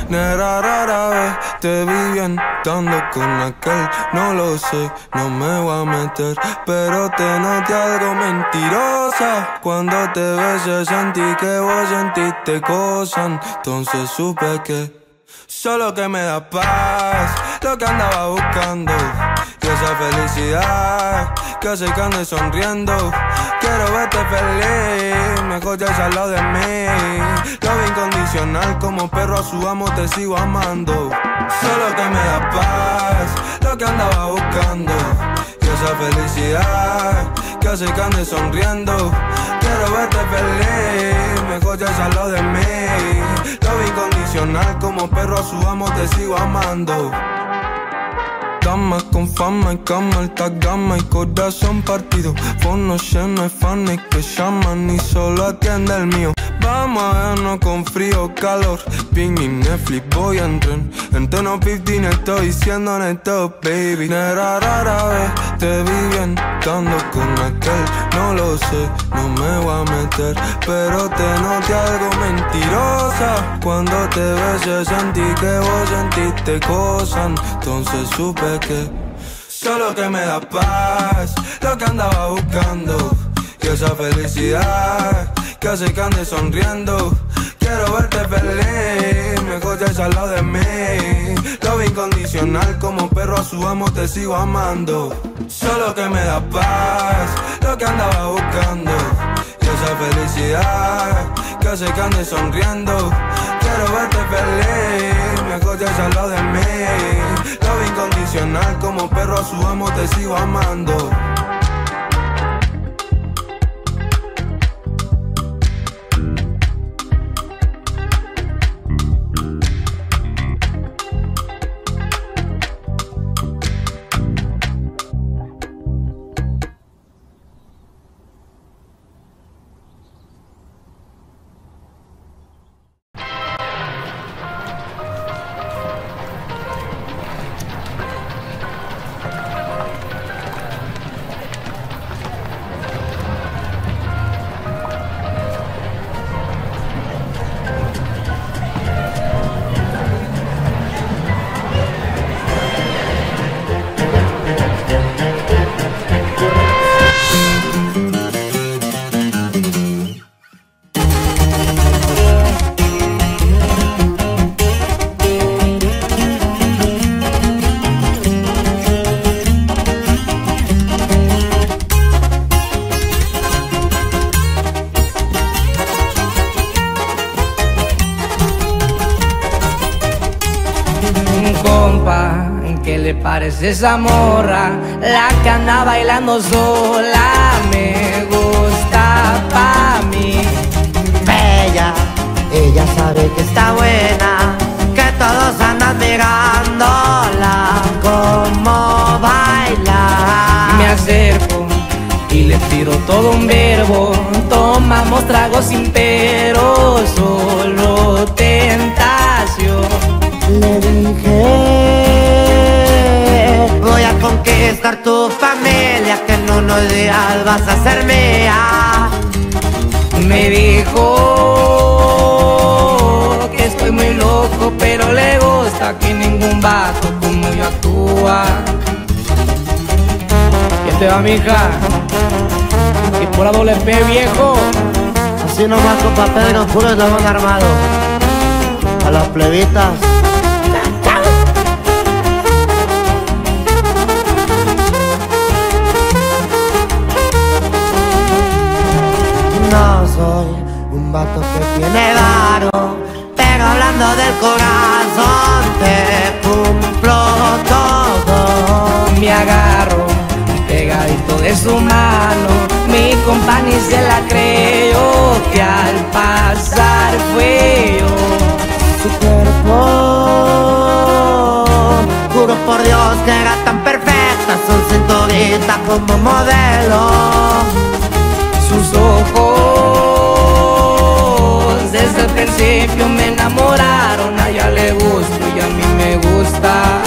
Nera, rara vez te vi bien estando con aquel. No lo sé, no me voy a meter, pero te noté algo mentirosa. Cuando te besé sentí que vos sentiste cosas. Entonces supe que solo que me da paz, lo que andaba buscando. Y esa felicidad que hace que ande sonriendo. Quiero verte feliz, mejor ya al lado de mí. Lo incondicional, como perro a su amo te sigo amando. Solo que me da paz, lo que andaba buscando. Y esa felicidad que hace que ande sonriendo. Quiero verte feliz, mejor ya al lado de mí. Lo incondicional, como perro a su amo te sigo amando. Damas con fama y cama, alta gama y corazón partido. Fono lleno de fans que llaman y solo atiende el mío. Vamos a vernos con frío o calor. Ping y Netflix, voy en tren. En tono 15 estoy siendo neto, baby. Nera, rara vez te vi bien estando con aquel. No lo sé, no me voy a meter, pero te noté algo mentirosa. Cuando te besé sentí que vos sentiste cosas. Entonces supe que solo que me da paz, lo que andaba buscando. Y esa felicidad que hace que ande sonriendo. Quiero verte feliz, mejor ya al lado de mí. Lo incondicional, como perro a su amo te sigo amando. Solo que me da paz, lo que andaba buscando. Y esa felicidad que hace que ande sonriendo. Quiero verte feliz, mejor ya al lado de mí. Lo incondicional, como perro a su amo te sigo amando. ¿Qué le parece esa morra? La que anda bailando sola me gusta pa' mí. Bella, ella sabe que está buena, que todos andan mirándola como baila. Me acerco y le tiro todo un verbo. Tomamos tragos sin pero, solo tentación. Le dije, voy a conquistar tu familia, que en unos días vas a ser mía. Me dijo que estoy muy loco, pero le gusta que ningún vato como yo actúa. ¿Qué te va, mija? Y por la doble P, viejo. Así nomás, compa Pedro, puro eslabón armado. A las plebitas. No soy un vato que tiene varo, pero hablando del corazón te cumplo todo. Me agarro pegadito de su mano, mi compa ni se la creyó, que al pasar fue yo. Su cuerpo, juro por Dios que era tan perfecta, su cinturita como modelo. Sus ojos desde el principio me enamoraron, a ella le gusto y a mí me gusta.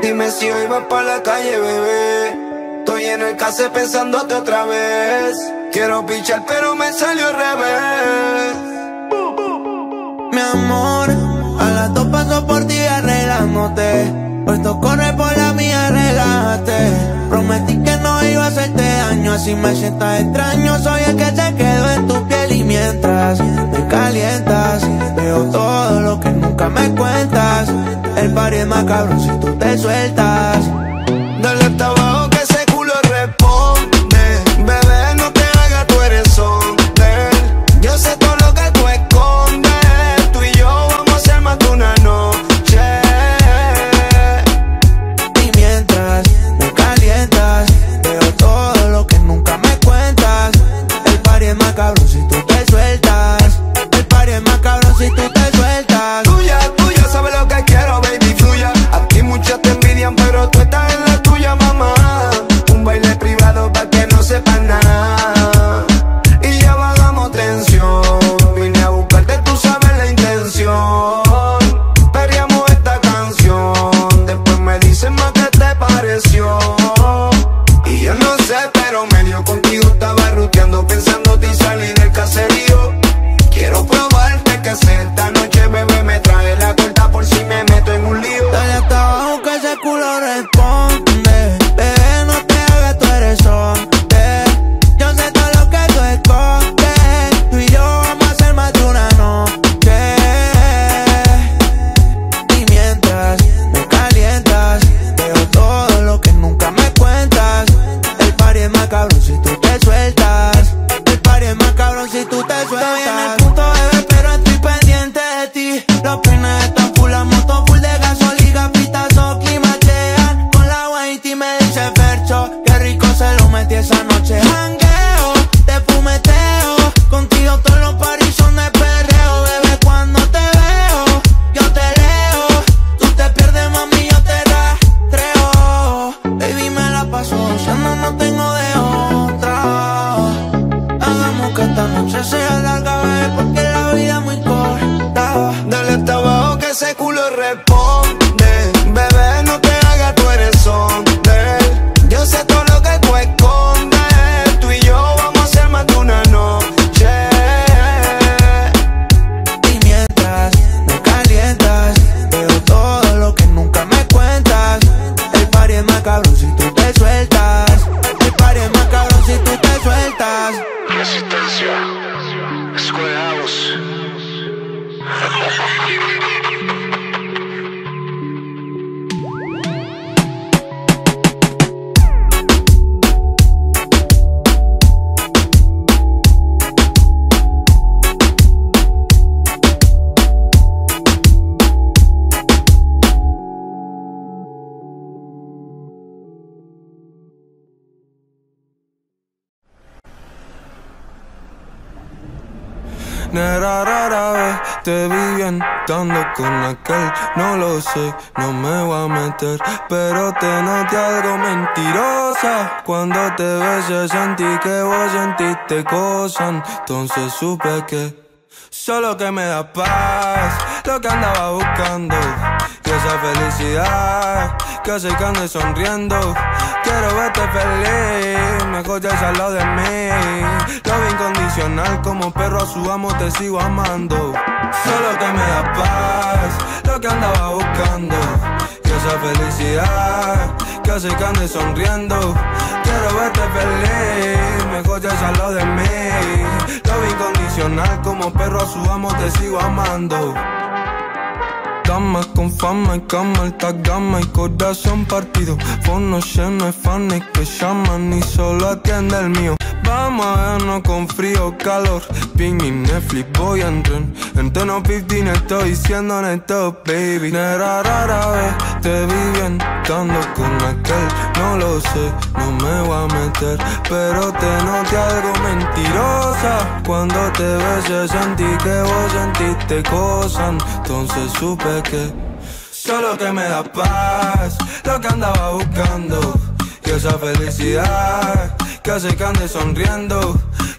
Dime si hoy vas pa' la calle, bebé. Estoy en el case pensándote otra vez. Quiero pichar pero me salió al revés. Mi amor, a las 2 paso por ti arreglándote. Puesto corre por la mía, relájate. Prometí que no iba a hacerte daño, así me sientas extraño. Soy el que se quedó en tu piel y mientras me calientas, veo todo lo que nunca me cuentas. El party es más cabrón si tú te sueltas. Dale hasta abajo que ese culo responde. Bebé, no te hagas, tú eres hombre. Yo sé todo lo que tú escondes. Tú y yo vamos a hacer más de una noche. Y mientras me calientas, veo todo lo que nunca me cuentas. El party es más cabrón si tú te sueltas. El party es más cabrón si tú te sueltas. Tuya, tuya, sabes lo que quiero, baby, fluya. Aquí muchos te envidian, pero tú estás en la tuya, mamá. Un baile privado pa' que no sepan nada. Y ya bajamos tensión. Vine a buscarte, tú sabes la intención. Perreamos esta canción. Después me dicen más que te pareció. Y yo no sé, pero medio contigo estaba ruteando, pensándote y salí del caserío. Quiero probarte que sé esta noche, bebé, me trae la corta por si me meto en un lío. Dale hasta abajo que ese culo responde. Bebé, no te hagas, tú eres hombre. Yo sé todo lo que tú escondes. Tú y yo vamos a hacer más de una noche. Y mientras me calientas, veo todo lo que nunca me cuentas. El party es más cabrón si tú te sueltas. El party es más cabrón si tú te sueltas. Estoy en el punto, bebé, pero estoy pendiente de ti. Los peines están full, la moto full de gasolina, pitazo, climatean. Con la Whitey me dice Fercho, qué rico se lo metí esa noche. Jangueo, te fumeteo, contigo todos los paris son de perreo. Bebé, cuando te veo, yo te leo. Tú te pierdes, mami, yo te rastreo. Baby, me la paso gozando, no tengo de otra. Hagamos que esta noche sea larga, bebé, porque la vida es muy corta. Dale hasta abajo que ese culo responde. Bebé, no te hagas, tú eres hombre. Yo sé todo lo que tú escondes. Tú y yo vamos a hacer más de una noche. Y mientras me calientas, veo todo lo que nunca me cuentas. El party es más cabrón si tú te sueltas. El party es más cabrón si tú te sueltas. Resistencia, escuelados. Nera, rara vez te vi bien dando con aquel. No lo sé, no me voy a meter, pero te noté algo mentirosa. Cuando te besé sentí que vos sentiste cosas. Entonces supe que solo que me da paz, lo que andaba buscando. Y esa felicidad que hace que ande sonriendo. Quiero verte feliz, mejor ya al lado de mí. Lo incondicional, como perro a su amo te sigo amando. Solo que me da paz, lo que andaba buscando. Y esa felicidad que hace que ande sonriendo. Quiero verte feliz, mejor ya al lado de mí. Lo incondicional, como perro a su amo te sigo amando. Damas con fama y cama, alta gama y corazón partido. Fono lleno de fans que llaman y solo atiende el mío. Vamos a vernos con frío o calor. Ping y Netflix, voy a entrar. En tono 15 estoy diciendo neto, baby. Nera, rara vez te vi bien dando con aquel. No lo sé, no me voy a meter, pero te noté algo mentirosa. Cuando te besé sentí que vos sentiste cosas. Entonces supe que solo que me da paz, lo que andaba buscando. Y esa felicidad que hace que ande sonriendo.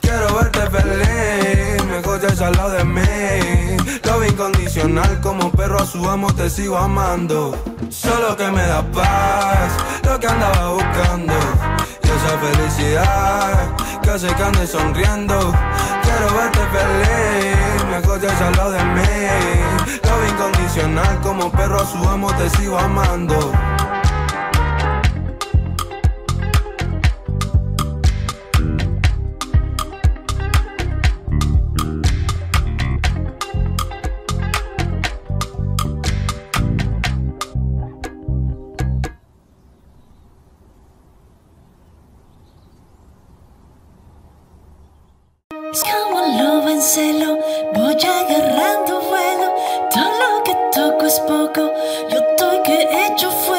Quiero verte feliz, me escuchas al lado de mí. Love incondicional, como perro a su amo te sigo amando. Solo que me da paz, lo que andaba buscando. Y esa felicidad que hace que ande sonriendo. Quiero verte feliz, me escuchas al lado de mí. Love incondicional, como perro a su amo te sigo amando. Es como lobo en celo, voy agarrando vuelo. Todo lo que toco es poco, yo estoy que hecho fuego.